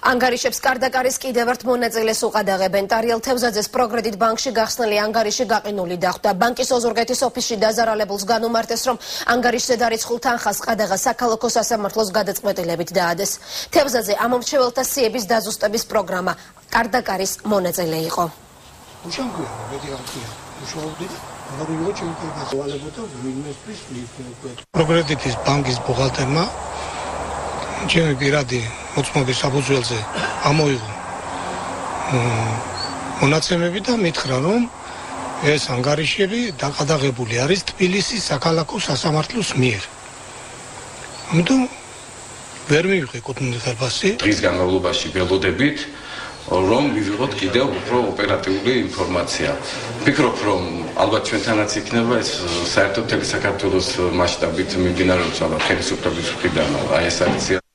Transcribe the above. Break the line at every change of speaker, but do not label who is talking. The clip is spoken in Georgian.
ანგარიშებს კარდაკარის კიდევ ერთ მონაწილეს უყადაღებენ. თარიელ თევზაძეს პროკრედიტ-ბანკში გახსნილი ანგარიში გაყინული დახვდა. ბანკის ოზურგეთის ოფისში დაზარალებულს განუმარტეს, რომ ანგარიშზე დარიცხულ თანხას ყადაღა საქალაქო სასამართლოს გადაწყვეტილებით დაადეს. თევზაძე ამომრჩეველთა სიების დაზუსტების პროგრამა კარდაკარის მონაწილე იყო.
პროკრედიტ-ბანკის ბუღალტერმა ჩემი პირადი მოწმობის საფუძველზე ამოიღო მონაცემები და მითხრა, რომ ეს ანგარიშები დაყადაღებული არის თბილისის საქალაქო სასამართლოს მიერ. ამიტომ ვერ მივიღე კუთვნილ ხელფასი.
დღის განმავლობაში ველოდებით, რომ მივიღოთ კიდევ უფრო ოპერატიული ინფორმაცია. ვფიქრობ, რომ ალბათ ჩვენთანაც იქნება ეს საერთოდ მთელი საქართველოს მასშტაბით მიმდინარეობს ხელისუფლების მხრიდან ეს აქცია.